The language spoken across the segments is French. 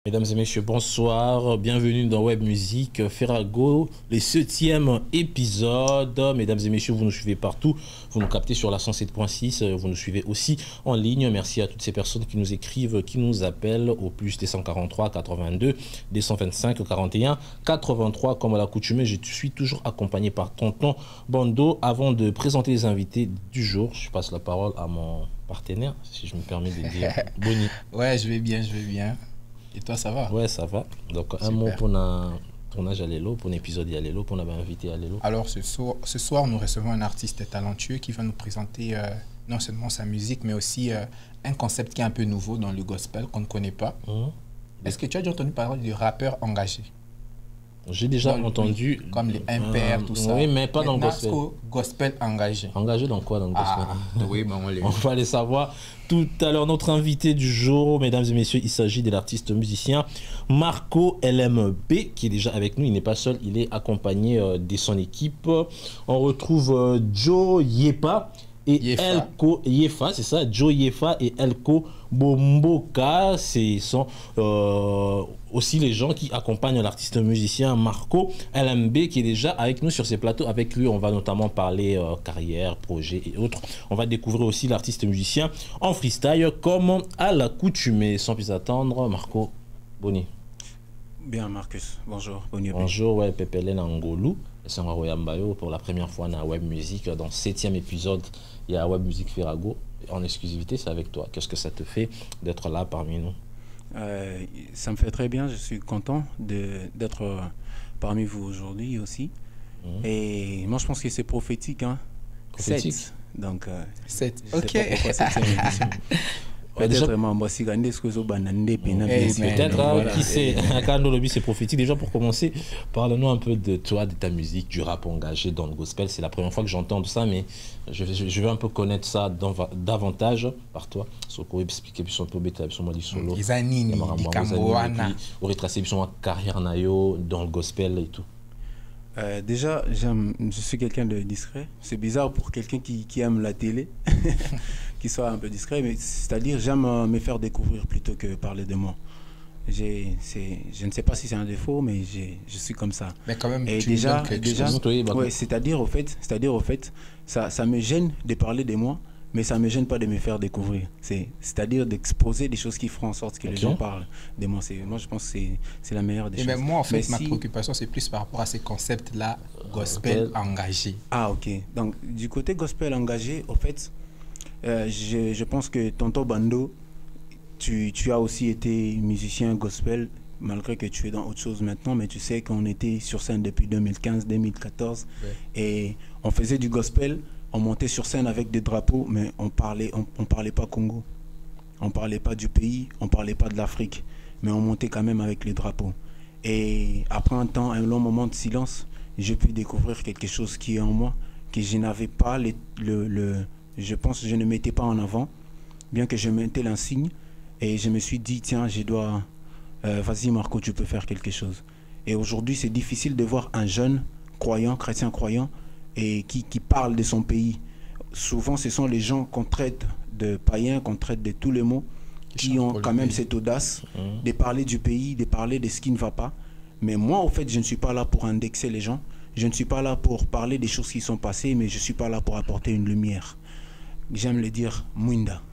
Mesdames et messieurs, bonsoir, bienvenue dans Web Musique Ferrago, le 7e épisode. Mesdames et messieurs, vous nous suivez partout, vous nous captez sur la 107.6, vous nous suivez aussi en ligne. Merci à toutes ces personnes qui nous écrivent, qui nous appellent au plus des 143 82 225 41 83. Comme à l'accoutumée, je suis toujours accompagné par Tonton Bando. Avant de présenter les invités du jour, je passe la parole à mon partenaire, si je me permets de dire. Boni. Ouais, je vais bien, je vais bien. Et toi, ça va? Ouais, ça va. Donc, super. Un mot pour un tournage à Lelo, pour un épisode à Lelo, pour un invité à Lelo. Alors, ce soir, nous recevons un artiste talentueux qui va nous présenter non seulement sa musique, mais aussi un concept qui est un peu nouveau dans le gospel qu'on ne connaît pas. Est-ce que tu as déjà entendu parler du rappeur engagé? J'ai déjà entendu. Comme les impairs, tout ça. Oui, mais pas dans le gospel. Gospel engagé. Engagé dans quoi dans le gospel? Oui, ben on va aller savoir tout à l'heure. Notre invité du jour, mesdames et messieurs, il s'agit de l'artiste musicien Marco LMB qui est déjà avec nous. Il n'est pas seul, il est accompagné de son équipe. On retrouve Joe Yefa et Elko Yefa, c'est ça, Joe Yefa et Elko Bomboka. Ce sont aussi les gens qui accompagnent l'artiste musicien Marco LMB qui est déjà avec nous sur ces plateaux. Avec lui, on va notamment parler carrière, projet et autres. On va découvrir aussi l'artiste musicien en freestyle comme à l'accoutumée. Sans plus attendre, Marco, Boni. Bien, Marcus. Bonjour. Bonjour, ouais, Pepele Nangolou. C'est un Royambayo pour la première fois dans Web Music. Dans le 7e épisode, il y a Web Music Ferrago. En exclusivité, c'est avec toi. Qu'est-ce que ça te fait d'être là parmi nous? Ça me fait très bien. Je suis content d'être parmi vous aujourd'hui aussi. Et moi, je pense que c'est prophétique. Hein? Prophétique. 7. Donc, 7. Ok. Peut-être qui sait, c'est prophétique. Déjà pour commencer, parle-nous un peu de toi, de ta musique, du rap engagé dans le gospel. C'est la première fois que j'entends ça, mais je veux un peu connaître ça davantage par toi. On peut expliquer plus un peu sur moi solo. On retracer ma carrière dans le gospel et tout. Déjà, je suis quelqu'un de discret. C'est bizarre pour quelqu'un qui aime la télé, qui soit un peu discret, mais c'est-à-dire j'aime me faire découvrir plutôt que parler de moi. Je ne sais pas si c'est un défaut, mais je suis comme ça. Mais quand même, et tu déjà, ouais, c'est-à-dire au fait, ça me gêne de parler de moi, mais ça ne me gêne pas de me faire découvrir. C'est-à-dire d'exposer des choses qui feront en sorte que les gens parlent de moi. Moi, je pense que c'est la meilleure des choses. Mais moi, en fait, ma préoccupation, c'est plus par rapport à ces concepts-là, gospel engagé. Ah, ok. Donc, du côté gospel engagé, au fait, je pense que Tonton Bando, tu as aussi été musicien gospel, malgré que tu es dans autre chose maintenant, mais tu sais qu'on était sur scène depuis 2015-2014, et on faisait du gospel. On montait sur scène avec des drapeaux, mais on parlait pas Congo. On parlait pas du pays, on parlait pas de l'Afrique, mais on montait quand même avec les drapeaux. Et après un long moment de silence, j'ai pu découvrir quelque chose qui est en moi, que je n'avais pas je pense que je ne mettais pas en avant, bien que je mettais l'insigne. Et je me suis dit, tiens, vas-y Marco, tu peux faire quelque chose. Et aujourd'hui, c'est difficile de voir un jeune croyant, chrétien croyant, et qui parle de son pays. Souvent, ce sont les gens qu'on traite de païens, qu'on traite de tous les mots, qui ont quand même cette audace de parler du pays, de parler de ce qui ne va pas. Mais moi, au fait, je ne suis pas là pour indexer les gens. Je ne suis pas là pour parler des choses qui sont passées, mais je ne suis pas là pour apporter une lumière. J'aime le dire, Mwinda.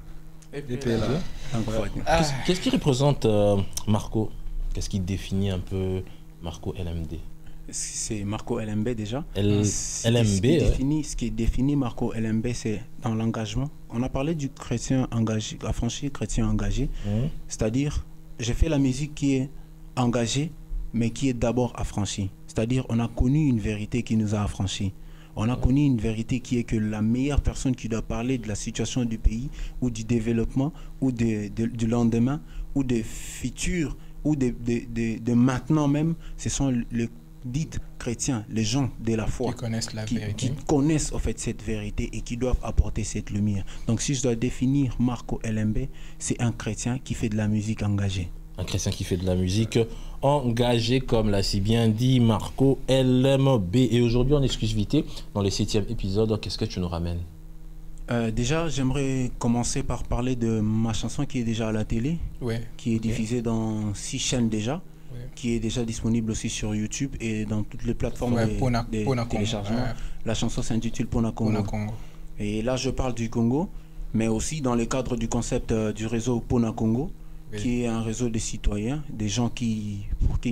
Qu'est-ce qui représente Marco? Qu'est-ce qui définit un peu Marco LMD? C'est Marco LMB déjà. LMB, ce qui définit Marco LMB, c'est dans l'engagement. On a parlé du chrétien engagé, affranchi, chrétien engagé. C'est-à-dire, j'ai fait la musique qui est engagée, mais qui est d'abord affranchie. C'est-à-dire, on a connu une vérité qui nous a affranchis. On a connu une vérité qui est que la meilleure personne qui doit parler de la situation du pays, ou du développement, ou du lendemain, ou des futurs, ou de maintenant même, ce sont les dites chrétiens, les gens de la foi qui connaissent la vérité, qui connaissent en fait cette vérité et qui doivent apporter cette lumière. Donc si je dois définir Marco LMB, c'est un chrétien qui fait de la musique engagée. Un chrétien qui fait de la musique engagée, comme l'a si bien dit Marco LMB. Et aujourd'hui en exclusivité, dans le 7e épisode, qu'est-ce que tu nous ramènes? Déjà, j'aimerais commencer par parler de ma chanson qui est déjà à la télé, Ouais. qui est diffusée dans 6 chaînes déjà, Ouais. qui est déjà disponible aussi sur YouTube et dans toutes les plateformes Ouais, de Pona Congo, téléchargement. ouais. La chanson s'intitule Pona Congo. Pona Congo. Et là, je parle du Congo, mais aussi dans le cadre du concept du réseau Pona Congo, Oui. qui est un réseau de citoyens, des gens qui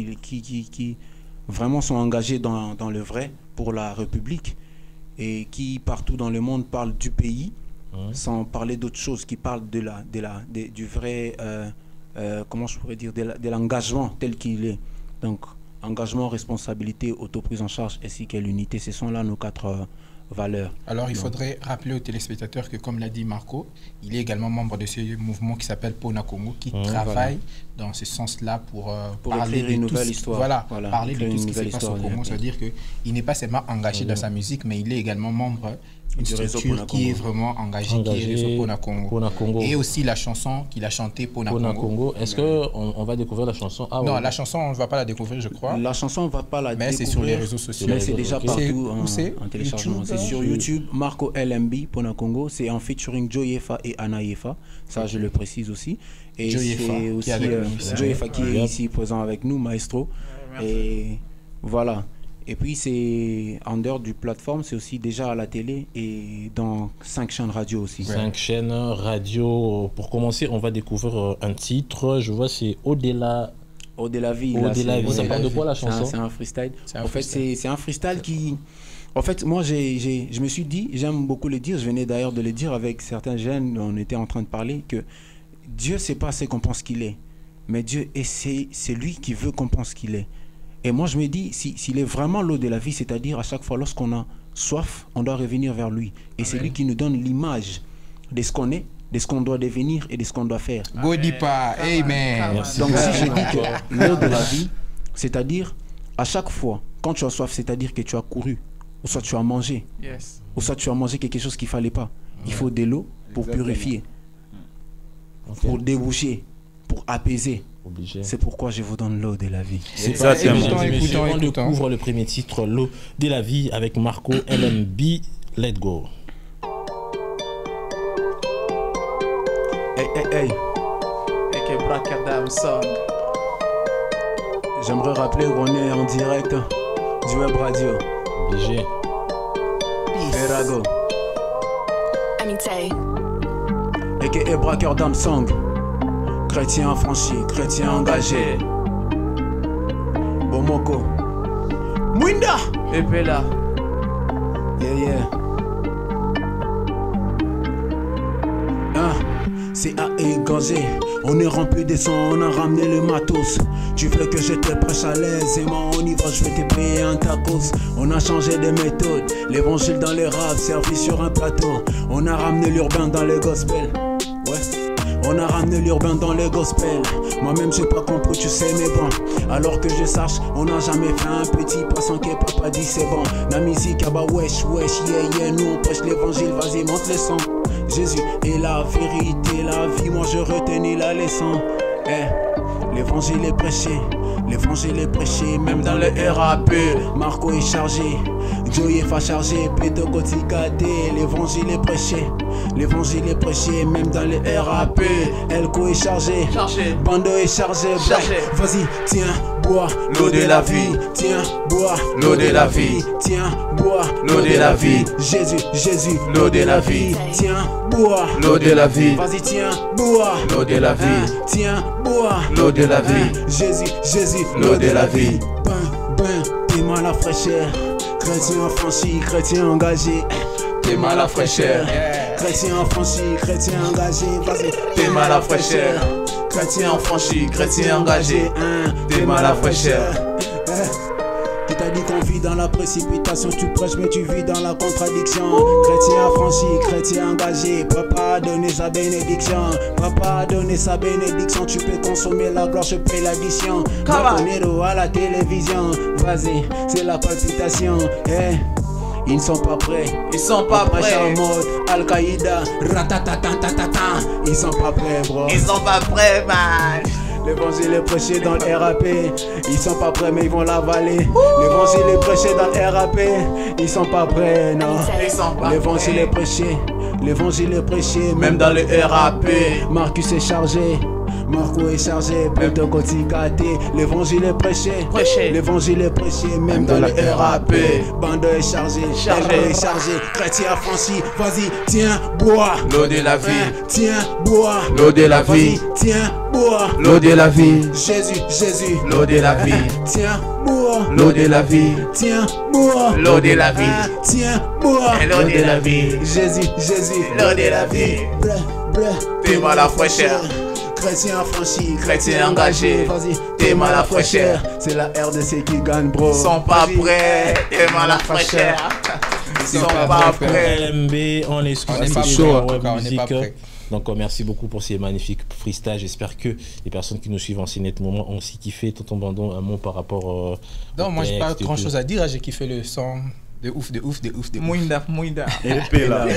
vraiment sont engagés dans le vrai pour la République et qui, partout dans le monde, parlent du pays, sans parler d'autre chose, qui parlent du vrai, comment je pourrais dire, de l'engagement tel qu'il est. Donc, engagement, responsabilité, autoprise en charge, ainsi que l'unité, ce sont là nos 4 valeurs. Alors, il faudrait rappeler aux téléspectateurs que, comme l'a dit Marco, il est également membre de ce mouvement qui s'appelle Pona Congo, qui travaille dans ce sens-là pour parler écrire une de tout nouvelle ce, histoire. voilà, parler de tout ce qui se passe au Congo. C'est-à-dire qu'il n'est pas seulement engagé dans sa musique, mais il est également membre d'une structure qui est vraiment engagée, qui est le réseau Pona Congo. Pona Congo. Et aussi la chanson qu'il a chantée, Pona Congo. Est-ce qu'on va découvrir la chanson? Non, la chanson, on ne va pas la découvrir, je crois. La chanson, on ne va pas la découvrir. Mais c'est sur les réseaux sociaux. Mais c'est déjà partout en téléchargement. YouTube, C'est sur YouTube, Marco LMB, Pona Congo. C'est en featuring Joe Yefa et Anna Yefa. Ça, je le précise aussi. Et Joe Yefa, c'est aussi Joe Yefa qui est ici présent avec nous, maestro. Et voilà. Et puis, c'est en dehors du plateforme, c'est aussi déjà à la télé et dans 5 chaînes radio aussi. 5 chaînes radio. Pour commencer, on va découvrir un titre. Je vois, c'est Au-delà. Au-delà vie. Au-delà vie. Ça parle de quoi la chanson? C'est un freestyle. En fait, c'est un freestyle qui... En fait, moi, je me suis dit, j'aime beaucoup le dire, je venais d'ailleurs de le dire avec certains jeunes, on était en train de parler, que Dieu, c'est pas ce qu'on pense qu'il est. Mais Dieu, c'est lui qui veut qu'on pense qu'il est. Et moi, je me dis, s'il est vraiment l'eau de la vie, c'est-à-dire à chaque fois, lorsqu'on a soif, on doit revenir vers lui. Et c'est lui qui nous donne l'image de ce qu'on est, de ce qu'on doit devenir et de ce qu'on doit faire. Godipa, amen. Donc, si je dis que l'eau de la vie, c'est-à-dire, à chaque fois, quand tu as soif, c'est-à-dire que tu as couru, ou soit tu as mangé, ou soit tu as mangé quelque chose qu'il ne fallait pas. Il faut de l'eau pour purifier, pour déboucher, pour apaiser. C'est pourquoi je vous donne l'eau de la vie. C'est ça, on découvre le premier titre, l'eau de la vie, avec Marco LMB. Let's go. Hey. J'aimerais rappeler qu'on est en direct du web radio. BG. Erago. A.K.A. Braqueur d'âme song. Chrétien affranchi, chrétien engagé. Bomoko. Mwinda. Epela. Yeah. C'est à égorger. On est rempli de sang, on a ramené le matos. Tu veux que je te prêche à l'aise, et moi on y va, je vais te payer un tacos. On a changé de méthode, l'évangile dans les rap, servi sur un plateau. On a ramené l'urbain dans le gospel. Ouais. On a ramené l'urbain dans le gospel. Moi-même j'ai pas compris, tu sais, mais bon. Alors que je sache, on n'a jamais fait un petit pas sans que papa dit c'est bon. La musique, ah bah wesh, yeah, nous on prêche l'évangile, vas-y monte le son. Jésus est la vérité, la vie, moi je retenais la leçon. L'évangile est prêché, même dans le RAP. Marco est chargé, Joey est chargé, Péto Kotikate. L'évangile est prêché, même dans le RAP. Elko est chargé, Bando est chargé. Vas-y, tiens, bois l'eau de la vie. Tiens, bois l'eau de la vie. Tiens, bois l'eau de la vie. Jésus, l'eau de la vie. Tiens, bois l'eau de la vie. Vas-y, tiens, bois l'eau de la vie. Tiens, bois l'eau de la vie. Jésus, l'eau de la vie. T'es mal à fraîcheur. Chrétien affranchi, chrétien engagé. T'es mal à fraîcheur. Chrétien affranchi, chrétien engagé. Vas-y, T'es mal à fraîcheur. Chrétien affranchi, chrétien engagé. T'es mal à fraîcheur. Qui t'a dit qu'on vit dans la précipitation, tu prêches mais tu vis dans la contradiction. Chrétien affranchi, chrétien engagé. Papa a donné sa bénédiction. Tu peux consommer la gloire, je paye l'addition. Maconero à la télévision. Vas-y, c'est la palpitation. Ils ne sont pas prêts. Ils sont pas prêts. En mode Al-Qaïda. Ratatatatata. Ils sont pas prêts, bro. Ils sont pas prêts, man. L'évangile est prêché dans le RAP. Ils sont pas prêts mais ils vont l'avaler. L'évangile est prêché dans le RAP. Ils sont pas prêts, non. Ils sont pas L'évangile prêts. est prêché. l'évangile est prêché, Même dans le RAP. Marcus est chargé, Marco est chargé, Pentecôte, l'évangile est prêché, l'évangile est prêché, même dans le RAP. Bando est chargé, Elko est chargé, chrétien affranchi, vas-y, tiens, bois. L'eau de la vie, Tiens, bois. l'eau de la vie, Vas-y, tiens, bois. l'eau de la vie, Jésus, Jésus. l'eau de la vie, Tiens, bois. l'eau de la vie, Tiens, bois. l'eau de la vie, Tiens, bois. l'eau de la vie, Jésus, Jésus. l'eau de la vie. Bleu, bleu. T'es mal à fraîcheur. Chrétien affranchi, Chrétien engagé. Vas-y, T'es mal à fraîcheur. C'est la RDC qui gagne, bro. Ils sont pas Vas-y. prêts, t'es mal à fraîcheur. Ils sont pas prêts. LMB, on excuse On n'est pas les chaud, gens en tout web cas, on n'est musique. pas prêt. Donc merci beaucoup pour ces magnifiques freestyles. J'espère que les personnes qui nous suivent en CNET Moment ont aussi kiffé. Tonton Bandon, un mot par rapport Non, au moi, j'ai pas texte et grand tout. chose à dire. J'ai kiffé le son. De ouf, de ouf, de ouf, de ouf. Mouinda, mouinda. Et là.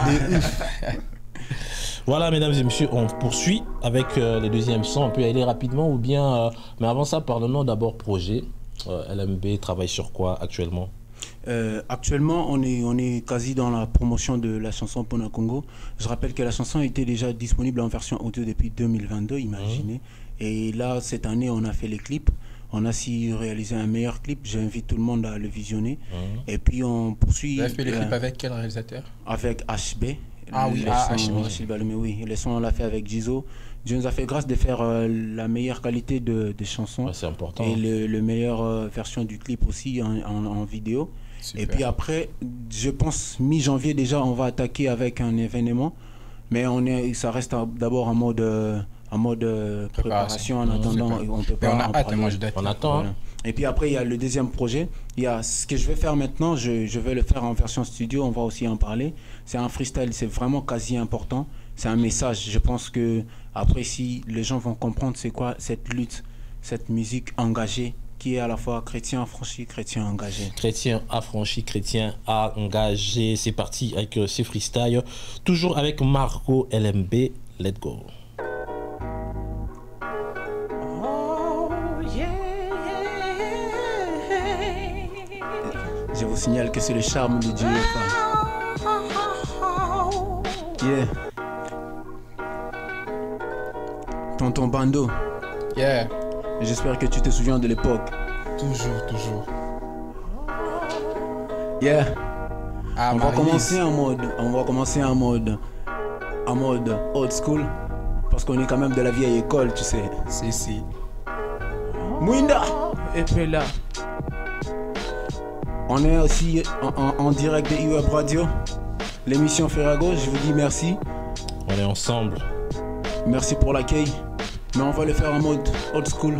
Voilà, mesdames et messieurs, on poursuit avec les deuxièmes sons. On peut y aller rapidement ou bien... mais avant ça, parlons d'abord projet. LMB travaille sur quoi actuellement? Actuellement, on est quasi dans la promotion de la chanson Pona Congo. Je rappelle que la chanson était déjà disponible en version audio depuis 2022, imaginez. Et là, cette année, on a fait les clips. On a aussi réalisé un meilleur clip. J'invite tout le monde à le visionner. Et puis, on poursuit Vous avez fait le clip avec quel réalisateur? avec HB. Ah oui, HB. Achille Balumé, oui. Les sons, on l'a fait avec Jizo. Dieu nous a fait grâce de faire la meilleure qualité de chansons. Ouais, c'est important. Et le meilleure version du clip aussi en vidéo. Super. Et puis après, je pense mi-janvier déjà, on va attaquer avec un événement. Mais ça reste d'abord en mode préparation en attendant. Super. On peut Mais pas on a en hâte, parler. moi je dois être On là. attend. Voilà. Et puis après, il y a le deuxième projet. Il y a ce que je vais faire maintenant, je vais le faire en version studio, on va aussi en parler. C'est un freestyle, c'est vraiment quasi important. C'est un message. Je pense que après, si les gens vont comprendre c'est quoi cette lutte, cette musique engagée, qui est à la fois chrétien affranchi, chrétien engagé. Chrétien affranchi, chrétien engagé. C'est parti avec ces freestyles. Toujours avec Marco LMB. Let's go. Je vous signale que c'est le charme de Dieu. Yeah. Tonton Bando, Yeah, j'espère que tu te souviens de l'époque. toujours, toujours. Yeah. Ah, On va Maryse. commencer en mode old school parce qu'on est quand même de la vieille école, tu sais. Si. Mouinda. Et puis là, On est aussi en direct de iWeb Radio, l'émission Ferrago. Je vous dis merci. On est ensemble. Merci pour l'accueil. Mais on va le faire en mode old school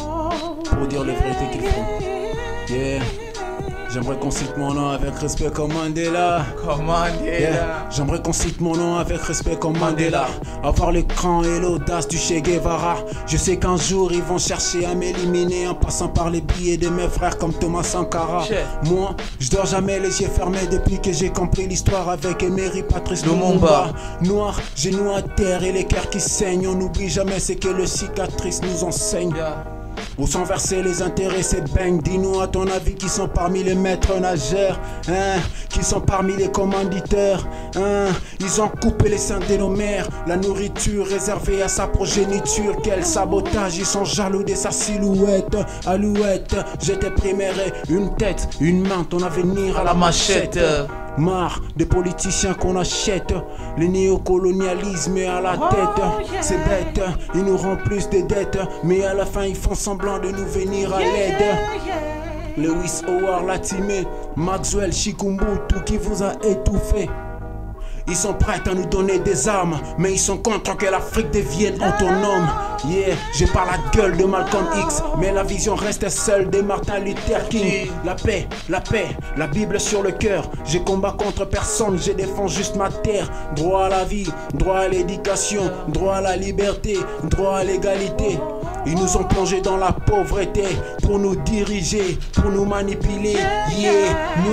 pour dire les vérités qu'il faut. Yeah. J'aimerais qu'on cite mon nom avec respect comme Mandela. comment dire Yeah. J'aimerais qu'on cite mon nom avec respect comme Mandela. Avoir le cran et l'audace du Che Guevara. Je sais qu'un jour ils vont chercher à m'éliminer en passant par les billets de mes frères comme Thomas Sankara. Che. Moi, je dors jamais les yeux fermés depuis que j'ai compris l'histoire avec Emery Patrice Lumumba. Lumumba. Noir, genoux à terre et les cœurs qui saignent. On n'oublie jamais ce que le cicatrice nous enseigne. Où sont versés les intérêts, ces bangs? Dis-nous à ton avis qui sont parmi les maîtres nageurs, hein? Qui sont parmi les commanditeurs, hein? Ils ont coupé les seins de nos mères, la nourriture réservée à sa progéniture. Quel sabotage, ils sont jaloux de sa silhouette. Alouette, je t'imprimerai une tête, une main, ton avenir à la machette. Marre des politiciens qu'on achète, le néocolonialisme à la tête. C'est bête, ils nous rendent plus de dettes, mais à la fin ils font semblant de nous venir à l'aide. Lewis Howard Latimé, Maxwell Chikumbutu qui vous a étouffé. Ils sont prêts à nous donner des armes, mais ils sont contre que l'Afrique devienne autonome. Yeah, j'ai pas la gueule de Malcolm X, mais la vision reste celle de Martin Luther King. La paix, la Bible sur le cœur. Je combats contre personne, je défends juste ma terre. Droit à la vie, droit à l'éducation, droit à la liberté, droit à l'égalité. Ils nous ont plongés dans la pauvreté pour nous diriger, pour nous manipuler. Yeah,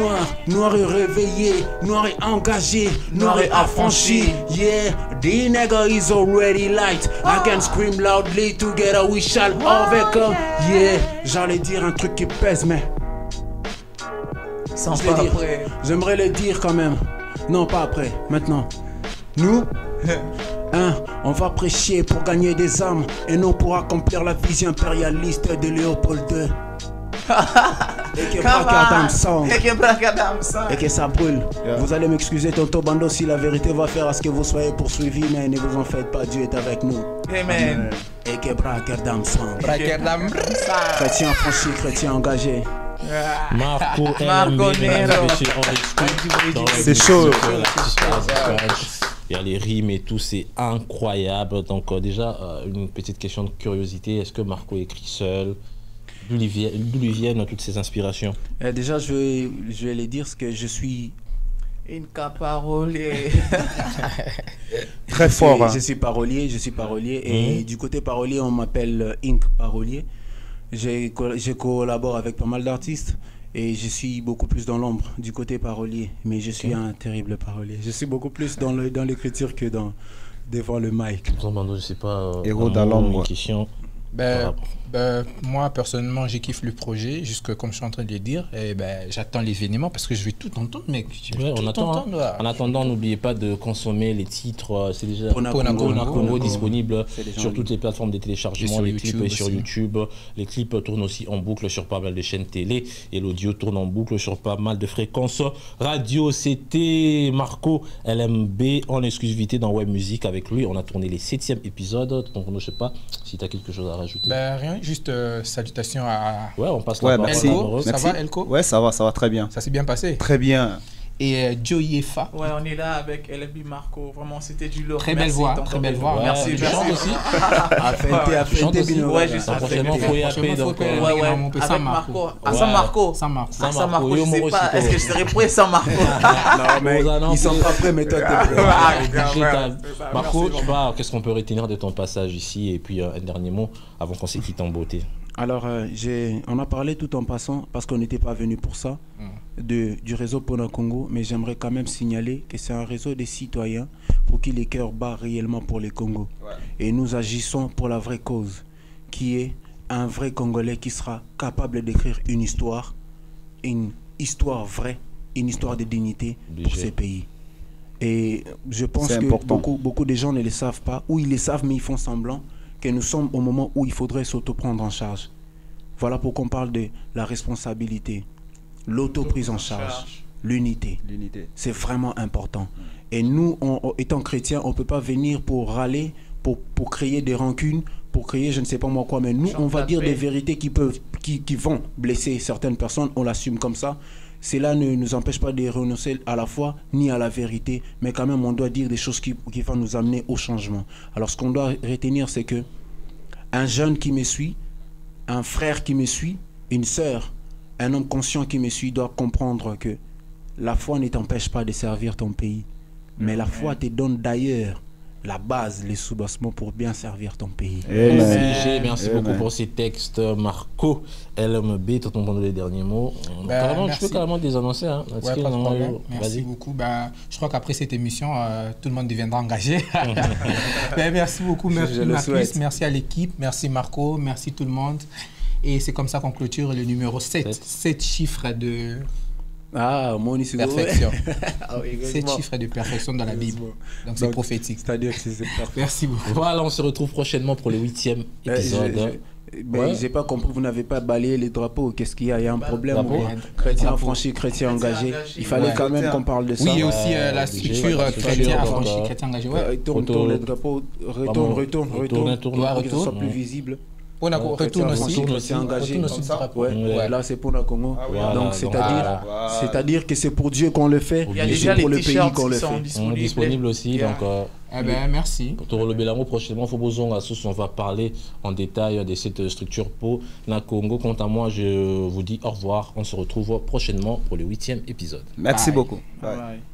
noir et réveillé, noir et engagé, noir et affranchi. Yeah, the nigga is already light. I can scream loudly, together we shall overcome. Yeah, j'allais dire un truc qui pèse, mais Sans je l'ai pas dit. après. J'aimerais le dire quand même. Non, pas après, maintenant. Nous, on va prêcher pour gagner des âmes et non pour accomplir la vision impérialiste de Léopold II. Et que ça brûle. Vous allez m'excuser, tonton Bando, si la vérité va faire à ce que vous soyez poursuivis, mais ne vous en faites pas, Dieu est avec nous. Amen. Et que Brakerdam sang. Chrétien franchi, chrétien engagé. Marco Nero. C'est chaud. Il y a les rimes et tout, c'est incroyable. Donc déjà, une petite question de curiosité. Est-ce que Marco écrit seul? D'où lui viennent toutes ces inspirations? Déjà, je vais les dire ce que je suis. Parolier. Très fort. Je suis parolier, et du côté parolier, on m'appelle Inc Parolier. Je collabore avec pas mal d'artistes et je suis beaucoup plus dans l'ombre du côté parolier, mais je suis un terrible parolier. Je suis beaucoup plus dans l'écriture que devant le mic. Je sais pas. Héros dans l'ombre. Une question. Moi, personnellement, j'ai kiffé le projet, jusque comme je suis en train de le dire. Et j'attends l'événement parce que je vais tout entendre, mec. En attendant, n'oubliez pas de consommer les titres. C'est déjà Congo disponible sur toutes les plateformes de téléchargement. Les clips et sur YouTube. Les clips tournent aussi en boucle sur pas mal de chaînes télé. Et l'audio tourne en boucle sur pas mal de fréquences radio. C'était Marco LMB en exclusivité dans Web Music. Avec lui, on a tourné les 7e épisodes. Donc, je sais pas si tu as quelque chose à rajouter. Rien, juste salutations à... Ouais, on passe la merci. parole. Ça va, Elko? Ouais, ça va très bien. Ça s'est bien passé? Très bien. Et Joey Efa. Ouais, on est là avec LB Marco. Vraiment, c'était du lourd. Très belle voix, très belle voix. Ouais, merci, tu chantes aussi. Affinité, Bino. Ouais, juste prochainement, faut y appeler. Donc, avec Marco. Sans Marco. Sans Marco, je sais pas. Est-ce que je serais prêt sans Marco? Non, mais ils sont pas prêts, mais toi, t'es prêt. Marco, qu'est-ce qu'on peut retenir de ton passage ici? Et puis, un dernier mot avant qu'on se quitte en beauté. Alors, on a parlé tout en passant, parce qu'on n'était pas venu pour ça, du réseau Pona Congo, mais j'aimerais quand même signaler que c'est un réseau des citoyens pour qui les cœurs battent réellement pour les Congos. Ouais. Et nous agissons pour la vraie cause, qui est un vrai Congolais qui sera capable d'écrire une histoire vraie, une histoire de dignité pour ce pays. Et je pense que beaucoup de gens ne le savent pas, ou ils le savent mais ils font semblant, que nous sommes au moment où il faudrait s'auto-prendre en charge. Voilà pourquoi on parle de la responsabilité, l'auto-prise en charge, l'unité. C'est vraiment important. Et nous, étant chrétiens, on ne peut pas venir pour râler, pour créer des rancunes, pour créer je ne sais pas moi quoi, mais nous, on va dire des vérités qui vont blesser certaines personnes, on l'assume comme ça. Cela ne nous empêche pas de renoncer à la foi ni à la vérité, mais quand même on doit dire des choses qui vont nous amener au changement. Alors ce qu'on doit retenir, c'est que un jeune qui me suit, un frère qui me suit, une sœur, un homme conscient qui me suit doit comprendre que la foi ne t'empêche pas de servir ton pays, mais la foi te donne d'ailleurs la base, les sous-bassements pour bien servir ton pays. Merci beaucoup pour ces textes, Marco LMB. Tout le monde les derniers mots. Tu peux carrément désannoncer. Hein, ouais, pas de problème. Merci beaucoup. Je crois qu'après cette émission, tout le monde deviendra engagé. Merci beaucoup. Merci Marcus. Merci à l'équipe. Merci Marco. Merci tout le monde. Et c'est comme ça qu'on clôture le numéro 7. 7 chiffres de... perfection. 7 chiffres de perfection dans la Bible. Donc c'est prophétique. C'est-à-dire que c'est parfait. Merci beaucoup. Voilà, on se retrouve prochainement pour le 8e épisode. J'ai pas compris, vous n'avez pas balayé les drapeaux. Qu'est-ce qu'il y a? Il y a un problème? Chrétien affranchi, chrétien engagé. Il fallait quand même qu'on parle de ça. Oui, et aussi la structure chrétien affranchi, chrétien engagé. Tourne les drapeaux, retourne, pour que ce soit plus visible. Retourne aussi, c'est engagé. Là, c'est pour le Congo. Donc, c'est-à-dire que c'est pour Dieu qu'on le fait, et c'est pour le pays qu'on le fait. Disponible aussi. Donc, merci. Pour le Bélango, prochainement, on va parler en détail de cette structure pour la Congo. Quant à moi, je vous dis au revoir. On se retrouve prochainement pour le 8e épisode. Merci beaucoup. Bye.